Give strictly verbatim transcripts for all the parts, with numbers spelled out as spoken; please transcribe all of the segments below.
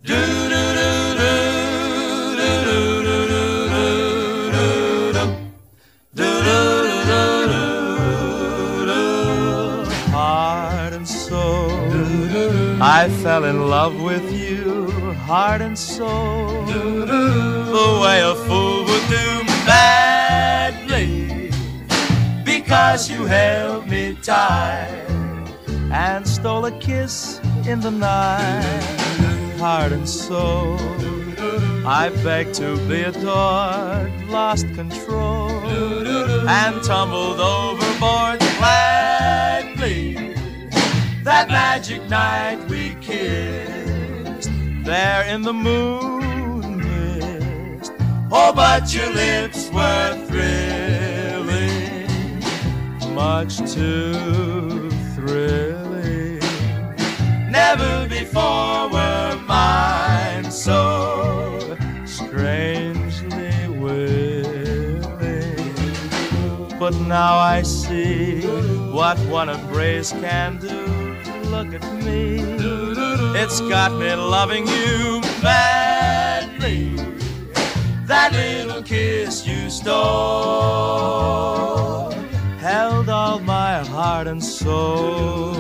Heart and soul, I fell in love with you, heart and soul, the way a fool would do madly, because you held me tight and stole a kiss in the night. Heart and soul, I begged to be adored, lost control, and tumbled overboard gladly. That magic night we kissed, there in the moon mist. Oh, but your lips were thrilling, much too thrilling. Never before were mine so strangely willing. But now I see what one embrace can do. Look at me, it's got me loving you madly. That little kiss you stole held all my heart and soul.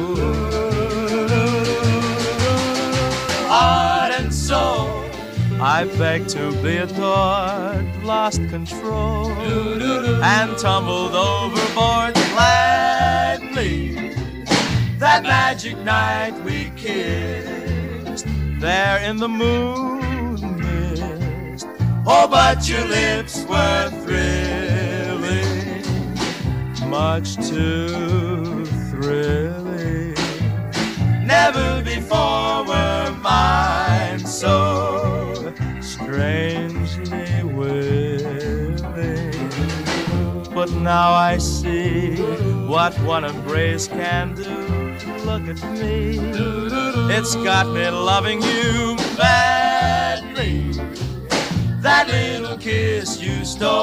Heart and soul, I begged to be adored, lost control, and tumbled overboard gladly. That magic night we kissed, there in the moon mist. Oh, but your lips were thrilling, much too thrilling. Never before were mine so strangely willing. But now I see what one embrace can do. Look at me, it's got me loving you madly. That little kiss you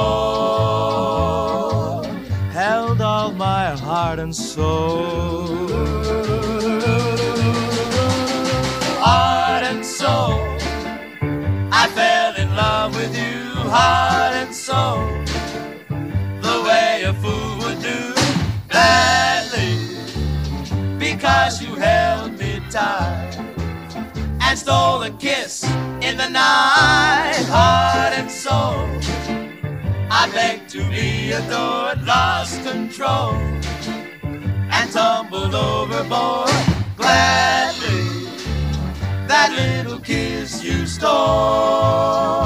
stole held all my heart and soul. Heart and soul, I fell in love with you, heart and soul, the way a fool would do gladly, because you held me tight and stole a kiss in the night. Heart and soul, I begged to be adored, lost control, and tumbled overboard gladly. That little kiss you stole